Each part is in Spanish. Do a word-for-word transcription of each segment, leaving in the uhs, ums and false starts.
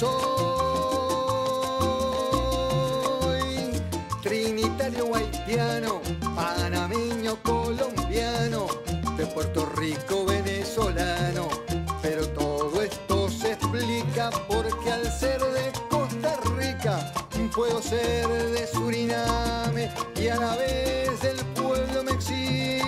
Soy trinitario o haitiano, panameño, colombiano, de Puerto Rico, venezolano. Pero todo esto se explica porque al ser de Costa Rica puedo ser de Suriname y a la vez del pueblo mexica.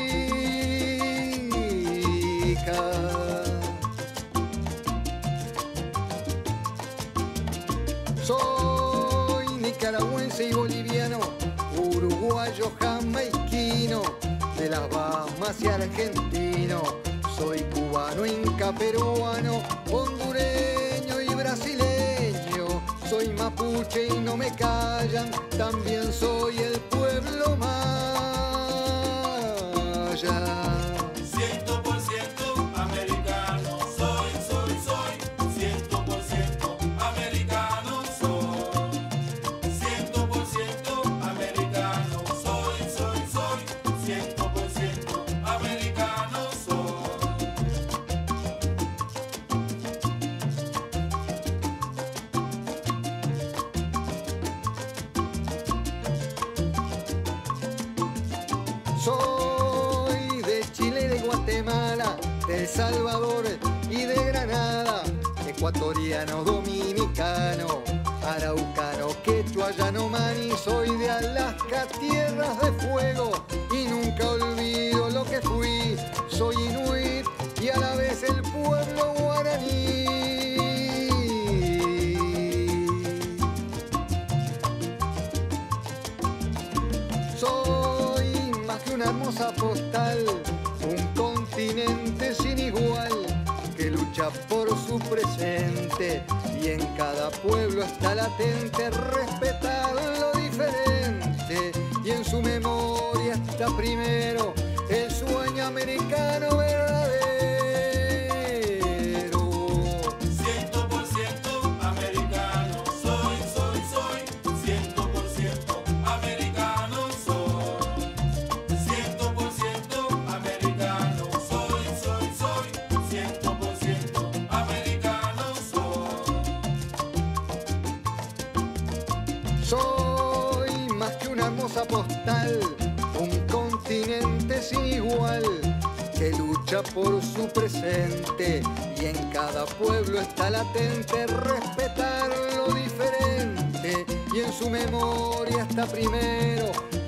Soy nicaragüense y boliviano, uruguayo, jamaiquino, de las Bahamas y argentino. Soy cubano, inca, peruano, hondureño y brasileño. Soy mapuche y no me callan, también soy el pueblo maya. Ciento por ciento americano soy, soy, soy. Ciento por ciento americano soy. Ciento por ciento americano soy, soy, soy. Ciento por ciento americano soy. Soy de Chile y de Guatemala, de El Salvador y de Granada, ecuatoriano, dominicano, araucano, quechua, yanomani. Soy de Alaska, tierras de fuego, y nunca olvido lo que fui. Soy inuit y a la vez el pueblo guaraní. Soy más que una hermosa postal, un continente sin igual que lucha por su presente, y en cada pueblo está latente respetar lo diferente, y en su memoria está primero el sueño americano verdadero. Ciento por ciento americano soy, soy, soy. Ciento por ciento americano soy. Ciento por ciento americano soy, soy, soy. Ciento por ciento americano soy. Soy más que una hermosa postal, un continente sin igual que lucha por su presente, y en cada pueblo está latente respetar lo diferente, y en su memoria está primero